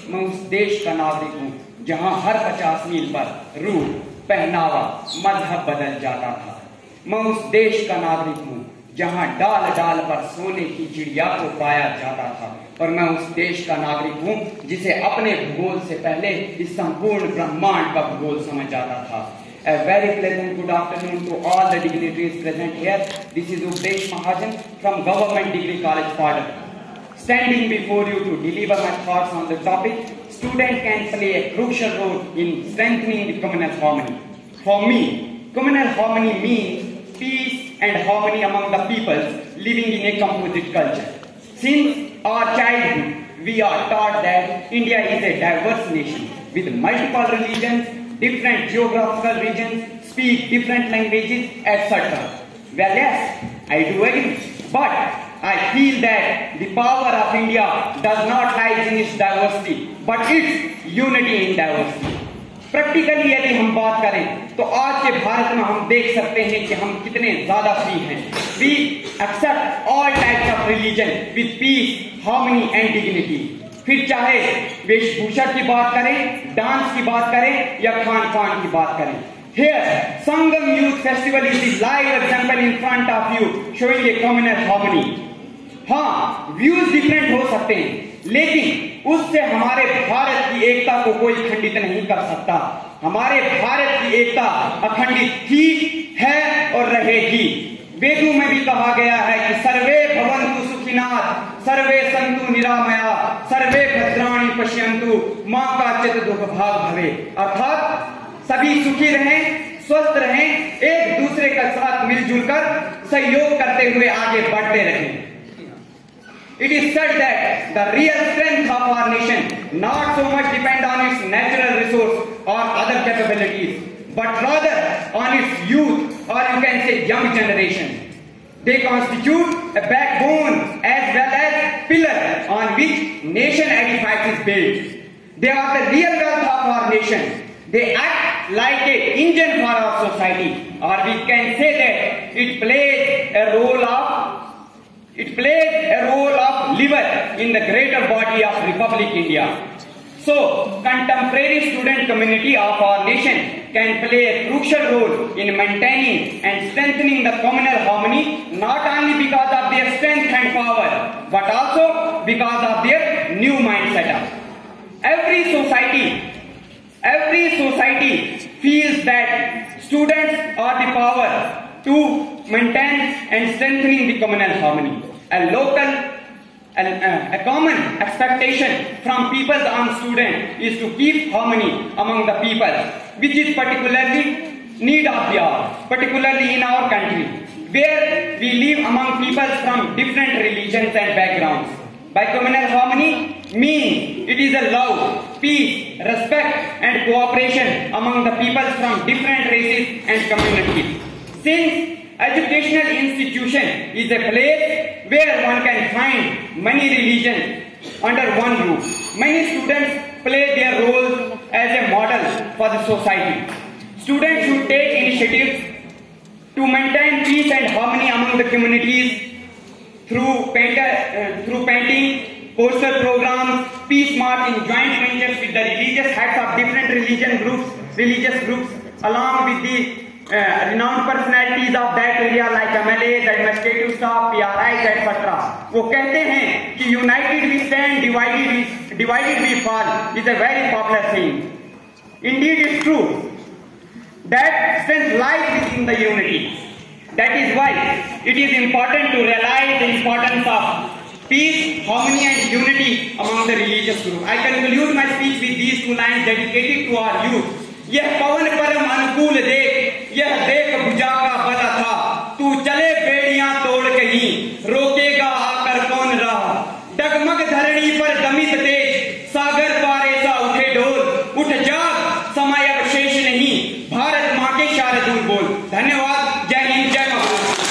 मैं उस देश का नागरिक हूँ जहाँ हर 50 मील पर रूप, पहनावा, मजहब बदल जाता था। मैं उस देश का नागरिक हूँ जहाँ डाल डाल पर सोने की चिड़िया को पाया जाता था। और मैं उस देश का नागरिक हूँ जिसे अपने भूगोल से पहले इस संपूर्ण ब्रह्मांड का भूगोल समझ जाता था। A very pleasant good afternoon to all the dignitaries present here. This is Updesh Mahajan from Government Degree College, Padar. Standing before you to deliver my thoughts on the topic, student can play a crucial role in strengthening the communal harmony. For me, communal harmony means peace and harmony among the peoples living in a composite culture. Since our childhood, we are taught that India is a diverse nation with multiple religions, different geographical regions, speak different languages, etc. Well, yes, I do agree. But I feel that the power of India does not lie in its diversity, but its unity in diversity. Practically यदि हम बात करें तो आज के भारत में हम देख सकते हैं कि हम कितने ज्यादा फ्री हैं। We accept all types of religion with peace, harmony and dignity. फिर चाहे वेशभूषा की बात करें, डांस की बात करें या खान पान की बात करें। Here, Sangam Youth Festival is the live example in front of you, showing a communal harmony. हाँ, व्यूज डिफरेंट हो सकते हैं, लेकिन उससे हमारे भारत की एकता को कोई खंडित नहीं कर सकता। हमारे भारत की एकता अखंडित थी, है और रहेगी। वेदों में भी कहा गया है कि सर्वे भवन्तु सुखिनः, सर्वे सन्तु निरामया, सर्वे भद्राणि पश्यन्तु, मां काचित् दुःख भाग् भवे। अर्थात सभी सुखी रहें, स्वस्थ रहें, एक दूसरे के साथ मिलजुल कर सहयोग करते हुए आगे बढ़ते रहें। It is said that the real strength of our nation not so much depend on its natural resource or other capabilities, but rather on its youth, or you can say young generation. They constitute a backbone as well as pillar on which nation edifies is built. They are the real wealth of our nation. They act like an engine for our society, or we can say that it plays a role of liver in the greater body of Republic India. So, contemporary student community of our nation can play a crucial role in maintaining and strengthening the communal harmony, not only because of their strength and power, but also because of their new mindset. Every society feels that students are the power to maintain and strengthening the communal harmony. A common expectation from people on students is to keep harmony among the people, which is particularly need of the hour, particularly in our country, where we live among people from different religions and backgrounds. By communal harmony means it is a love, peace, respect and cooperation among the people from different races and communities. Since educational institution is a place where one can find many religions under one roof, many students play their roles as a model for the society. Students should take initiatives to maintain peace and harmony among the communities through painting, poster programs, peace march in joint ventures with the religious heads of different religious groups, along with the renowned personalities of that area like MLAs, administrative staff, PRIs, etc. वो कहते हैं कि united we stand, divided we fall is a very popular saying. Indeed, it's true that strength lies within the unity. That is why it is important to realize the importance of peace, harmony and unity among the religious groups. I conclude my speech with these two lines dedicated to our youth. यह पवन परम अनुकूल देख, यह देख भुजा का बला था, तू चले बेड़ियां तोड़ कहीं, रोकेगा आकर कौन राह, डगमग धरणी पर दमित तेज, सागर